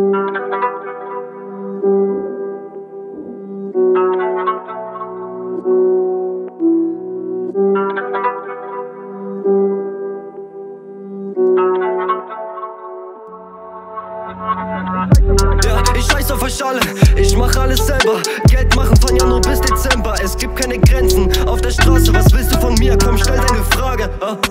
Ja, ich scheiß auf euch alle, ich mach alles selber. Geld machen von Januar bis Dezember. Es gibt keine Grenzen auf der Straße. Was willst du von mir? Komm, stell deine Frage.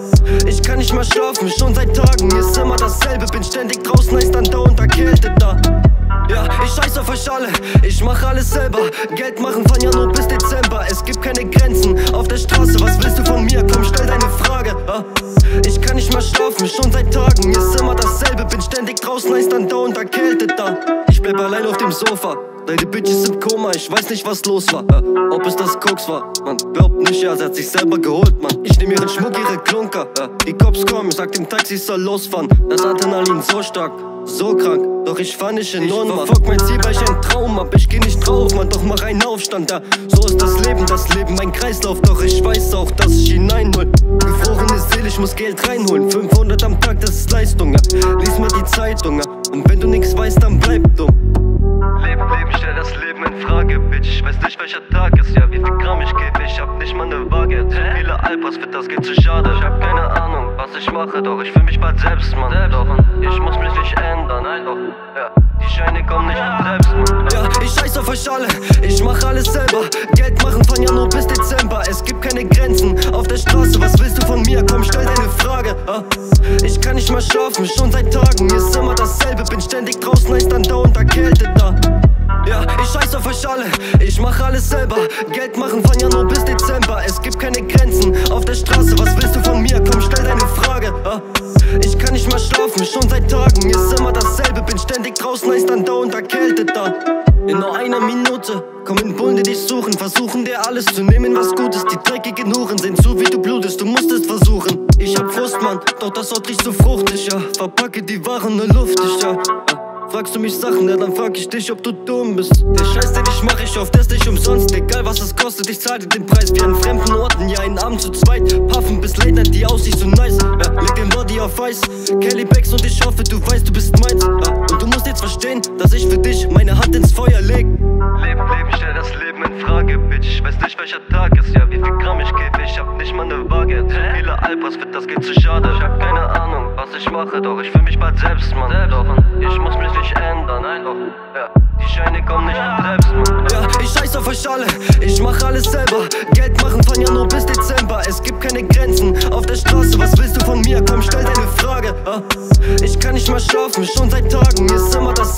Ich kann nicht mehr schlafen, schon seit Tagen. Mir ist immer dasselbe, bin ständig draußen, heißt dann dauernd erkältet da. Ja, ich scheiß auf euch alle, ich mach alles selber. Geld machen von Januar bis Dezember. Es gibt keine Grenzen auf der Straße. Was willst du von mir? Komm, stell deine Frage. Ich kann nicht mehr schlafen, schon seit Tagen. Mir ist immer dasselbe, bin ständig draußen, heißt dann dauernd erkältet da. Ich bleib allein auf dem Sofa, deine Bitches im Koma, ich weiß nicht was los war. Ob es das Koks war, man glaubt nicht, ja, sie hat sich selber geholt, man. Ich nehm ihren Schmuck, ihre Klunker, die Cops kommen, sag dem Taxi, soll losfahren. Das Adrenalin so stark, so krank, doch ich fahr nicht in Lohn, man. Verfolgt mein Ziel, weil ich einen Traum hab, ich geh nicht drauf, man, doch mach einen Aufstand, ja. So ist das Leben mein Kreislauf, doch ich weiß auch, dass ich hineinhol. Gefrorene Seele, ich muss Geld reinholen, 500 am Tag, das ist Leistung, ja. Lies mal die Zeitung, ja. Und wenn du nix weißt, dann bleib dumm. Leben, stell das Leben in Frage, Bitch. Ich weiß nicht, welcher Tag ist, ja, wie viel Gramm ich gebe. Ich hab nicht mal ne Waage. Zu viele Alpers, für das geht zu schade. Ich hab keine Ahnung, was ich mache, doch ich fühl mich bald selbst, Mann. Doch, ich muss mich nicht ändern, nein, doch, ja. Die Scheine kommen nicht von selbst, Mann. Ja, ich scheiß auf euch alle, ich mach alles selber. Geld machen von Januar bis Dezember. Es gibt keine Grenzen auf der Straße. Was willst du von mir? Komm, stell deine Frage. Ich kann nicht mehr schlafen, schon seit Tagen. Mir ist immer dasselbe, bin ständig draußen, heißt dann dauernd erkältet da. Ja, ich scheiß auf euch alle, ich mach alles selber. Geld machen von Januar bis Dezember. Es gibt keine Grenzen auf der Straße. Was willst du von mir? Komm, stell deine Frage. Ich kann nicht mehr schlafen, schon seit Tagen. Mir ist immer dasselbe, bin ständig draußen, heißt dann dauernd erkältet da. In nur einer Minute kommen Bullen, die dich suchen, versuchen dir alles zu nehmen, was gut ist. Die dreckigen Huren sehen zu, wie du blutest, du musst es versuchen. Ich hab Frust, Mann, doch das Ort riecht so fruchtig, ja. Verpacke die Waren nur luftig, ja. Fragst du mich Sachen, ja, dann frag ich dich, ob du dumm bist. Der Scheiß, den ich mach, ich auf das nicht umsonst. Egal was es kostet, ich zahl dir den Preis. Wie an fremden Orten, ja, einen Abend zu zweit. Puffen bis Late Night, die Aussicht so nice. Ja, leg den Body auf Eis, Kelly Becks und ich hoffe, du weißt, du bist meins. Ja, und du musst jetzt verstehen, dass ich für dich meine Hand ins Feuer leg. Leben, stell das Leben in Frage, Bitch. Ich weiß nicht, welcher Tag ist, ja, wie viel Gramm ich gebe. Ich hab nicht mal ne Waage. Zu viele Alpers, für das geht zu schade. Ich hab keine Ahnung, was ich mache, doch ich fühl mich bald selbst, Mann. Doch, ich muss mich nicht ändern, nein, doch, ja. Die Scheine kommen nicht von selbst, Mann. Ja, ich scheiß auf euch alle, ich mach alles selber. Geld machen von Januar bis Dezember. Es gibt keine Grenzen auf der Straße. Was willst du von mir? Komm, stell deine Frage. Ich kann nicht mehr schlafen, schon seit Tagen. Mir ist immer das